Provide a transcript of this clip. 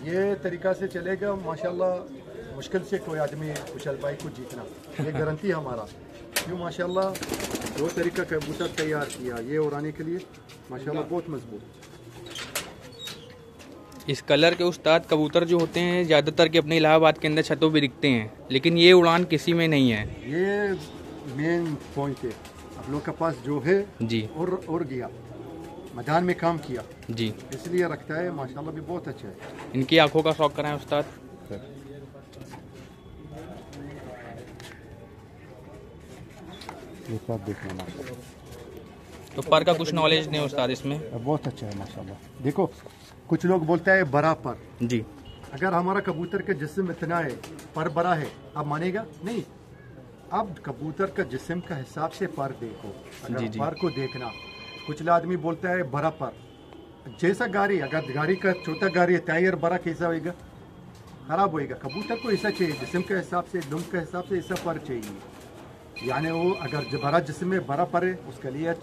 ये तरीका से चलेगा माशाल्लाह। मुश्किल से कोई आदमी कुशल भाई को जीतना, ये गारंटी हमारा। क्यों माशाल्लाह दो तरीका कबूतर तैयार किया ये उड़ाने के लिए, माशाल्लाह बहुत मजबूत। इस कलर के उस्ताद कबूतर जो होते हैं ज़्यादातर के अपने इलाहाबाद के अंदर छतों पे दिखते हैं, लेकिन ये उड़ान किसी में नहीं है। ये मेन पॉइंट है आप लोग के पास जो है जी। और गया मैदान में काम किया जी, इसलिए रखता है, माशाल्लाह भी बहुत अच्छा है। इनकी आंखों का शौक कराएं उस्ताद। ये सब देखना माशाल्लाह, तो पर का कुछ नॉलेज नहीं उस्ताद इसमें। बहुत अच्छा है माशाल्लाह। देखो कुछ लोग बोलता है बड़ा पर, जी। अगर हमारा कबूतर का जिस्म इतना है पर बड़ा है, आप मानेगा नहीं। अब कबूतर का जिस्म का हिसाब से पर देखो, अगर जी, जी। पर को देखना। कुछ आदमी बोलता है बड़ा पर, जैसा गाड़ी, अगर गाड़ी का छोटा गाड़ी है टायर बड़ा कैसा होएगा, खराब होएगा। कबूतर को ऐसा चाहिए जिस्म के हिसाब से, दुम के हिसाब से ऐसा पर चाहिए। यानी वो अगर बड़ा जिस्म में बड़ा पर है उसके लिए